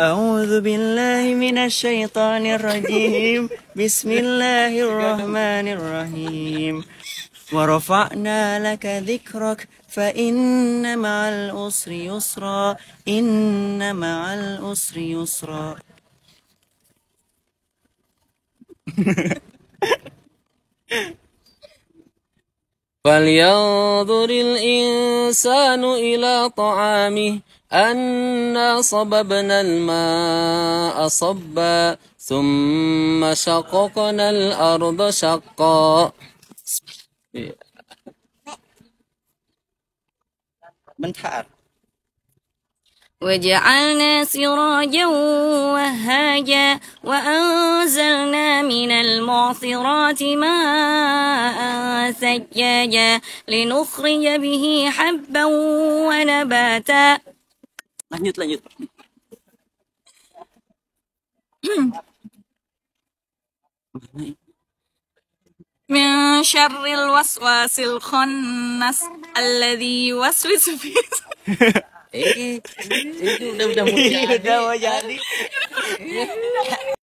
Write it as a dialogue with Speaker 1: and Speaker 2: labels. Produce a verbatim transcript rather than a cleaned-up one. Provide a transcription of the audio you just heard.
Speaker 1: أعوذ بالله من الشيطان الرجيم بسم الله الرحمن الرحيم ورفعنا لك ذكرك فإن مع العسر يسرا إن مع العسر يسرا.
Speaker 2: فلينظر الإنسان إلى طعامه أنا صببنا الماء صبا ثم شققنا الأرض شقا.
Speaker 1: Bentar.
Speaker 3: وجعلنا سراجا وهاجا وأنزلنا من المعصرات ماء ثجاجا لنخرج به حبا ونباتا.
Speaker 1: Lanjut lanjut.
Speaker 3: من شر الوسواس الخناس الذي يوسوس في
Speaker 2: Eh, itu udah udah mau jadi.
Speaker 1: Udah mau jadi.